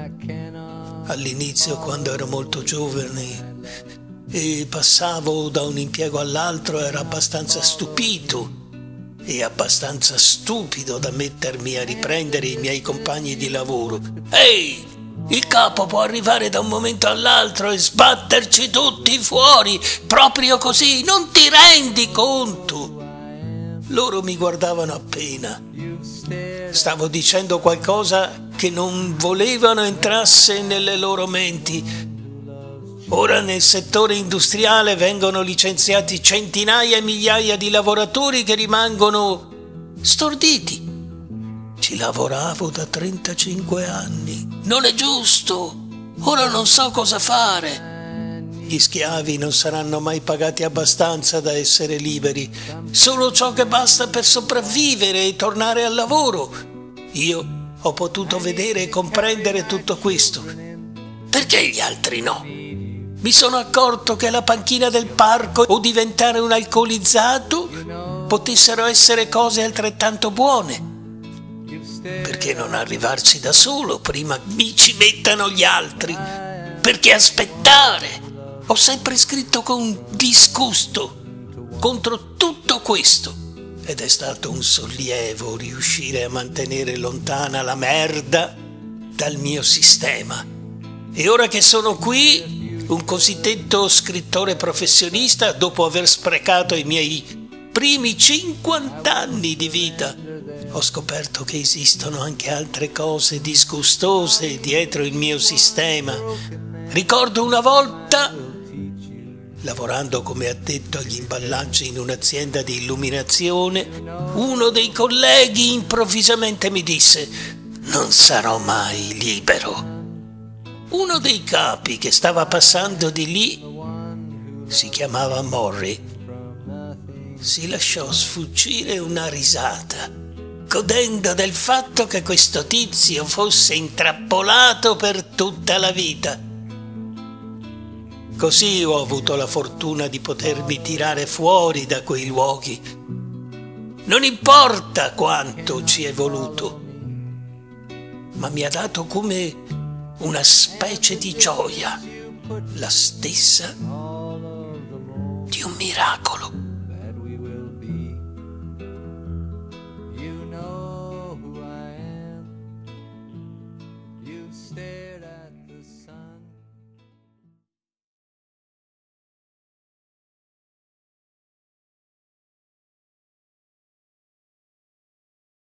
All'inizio, quando ero molto giovane e passavo da un impiego all'altro, ero abbastanza stupito e abbastanza stupido da mettermi a riprendere i miei compagni di lavoro. Ehi! Il capo può arrivare da un momento all'altro e sbatterci tutti fuori, proprio così, non ti rendi conto? Loro mi guardavano appena. Stavo dicendo qualcosa che non volevano entrasse nelle loro menti. Ora nel settore industriale vengono licenziati centinaia e migliaia di lavoratori che rimangono storditi. Ci lavoravo da 35 anni. Non è giusto. Ora non so cosa fare. Gli schiavi non saranno mai pagati abbastanza da essere liberi. Solo ciò che basta per sopravvivere e tornare al lavoro. Io ho potuto vedere e comprendere tutto questo. Perché gli altri no? Mi sono accorto che la panchina del parco o diventare un alcolizzato potessero essere cose altrettanto buone. Perché non arrivarci da solo prima mi ci mettano gli altri? Perché aspettare? Ho sempre scritto con disgusto contro tutto questo ed è stato un sollievo riuscire a mantenere lontana la merda dal mio sistema. E ora che sono qui, un cosiddetto scrittore professionista, dopo aver sprecato i miei primi 50 anni di vita, ho scoperto che esistono anche altre cose disgustose dietro il mio sistema. Ricordo una volta, lavorando come addetto agli imballaggi in un'azienda di illuminazione, uno dei colleghi improvvisamente mi disse: «Non sarò mai libero». Uno dei capi che stava passando di lì si chiamava Morrie. Si lasciò sfuggire una risata, godendo del fatto che questo tizio fosse intrappolato per tutta la vita. Così ho avuto la fortuna di potermi tirare fuori da quei luoghi. Non importa quanto ci è voluto, ma mi ha dato come una specie di gioia, la stessa di un miracolo.